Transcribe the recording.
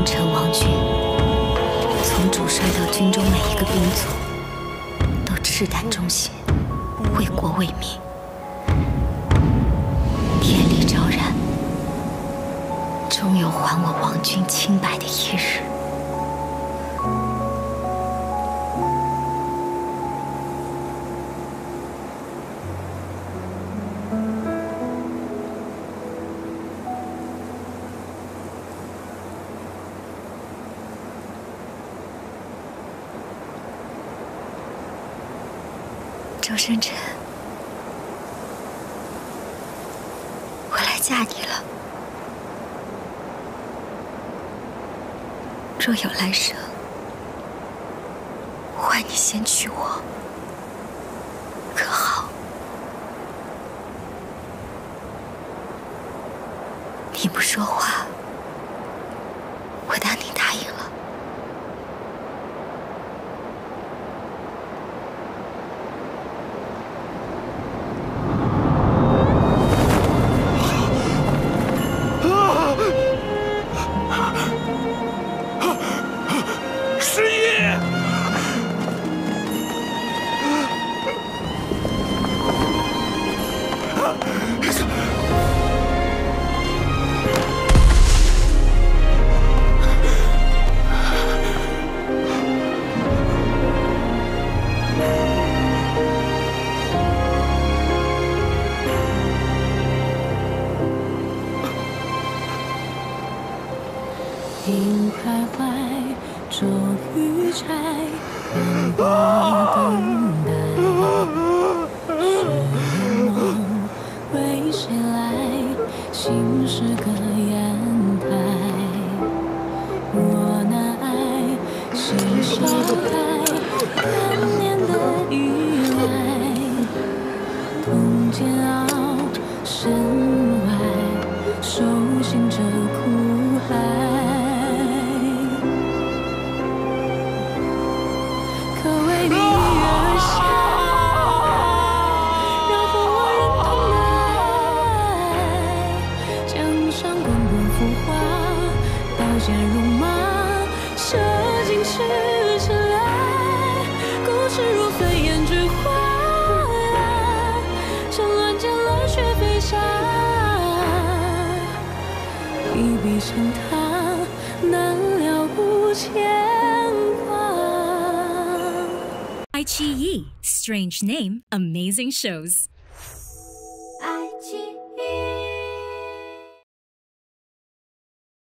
文臣王军，从主帅到军中每一个兵卒，都赤胆忠心，为国为民，天理昭然，终有还我王军清白的一日。 周生辰，我来嫁你了。若有来生，换你先娶我，可好？你不说话，我当你答应了。 影徘徊，捉鱼柴，等待等待。是梦为谁来？心是个砚台。若难爱，心烧开，万年的依赖。痛煎熬，身外，手心着苦海。 剑戎马，射进赤尘来，故事如飞燕之花，趁乱剑来却飞沙，一笔成他，难了无牵挂。 iQiyi, strange name, amazing shows.